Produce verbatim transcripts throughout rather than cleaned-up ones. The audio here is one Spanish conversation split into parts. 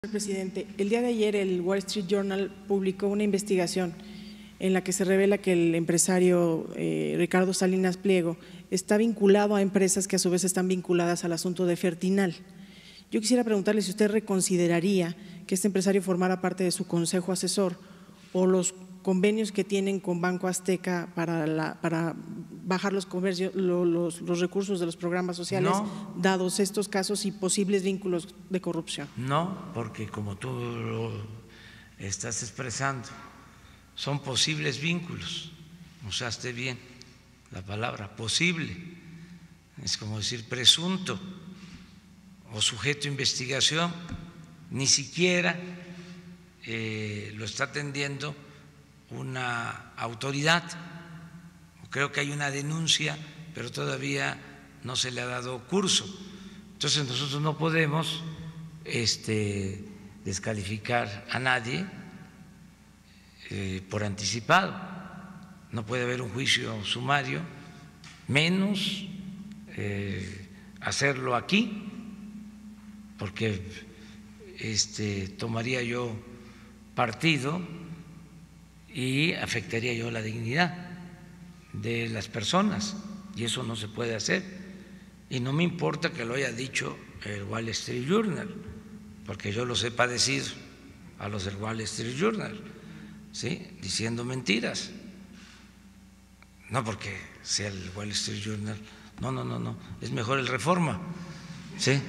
Presidente, el día de ayer el Wall Street Journal publicó una investigación en la que se revela que el empresario eh, Ricardo Salinas Pliego está vinculado a empresas que a su vez están vinculadas al asunto de Fertinal. Yo quisiera preguntarle si usted reconsideraría que este empresario formara parte de su consejo asesor o los convenios que tienen con Banco Azteca para, la, para bajar los, comercios, los, los recursos de los programas sociales, no, dados estos casos y posibles vínculos de corrupción. No, porque como tú lo estás expresando, son posibles vínculos. Usaste bien la palabra posible, es como decir presunto o sujeto a investigación, ni siquiera eh, lo está atendiendo una autoridad. Creo que hay una denuncia, pero todavía no se le ha dado curso. Entonces nosotros no podemos este, descalificar a nadie eh, por anticipado. No puede haber un juicio sumario, menos eh, hacerlo aquí, porque este, tomaría yo partido y afectaría yo la dignidad de las personas, y eso no se puede hacer. Y no me importa que lo haya dicho el Wall Street Journal, porque yo los he padecido a los del Wall Street Journal, ¿sí? Diciendo mentiras. No porque sea el Wall Street Journal, no, no, no, no, es mejor el Reforma, ¿sí?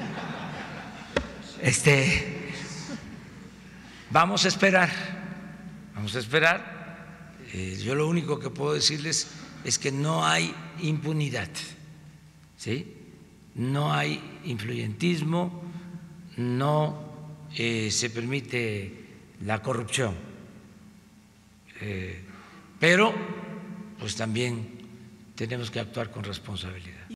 Este, vamos a esperar, vamos a esperar. Eh, yo lo único que puedo decirles es que no hay impunidad, ¿sí? No hay influyentismo, no eh, se permite la corrupción, eh, pero pues también tenemos que actuar con responsabilidad.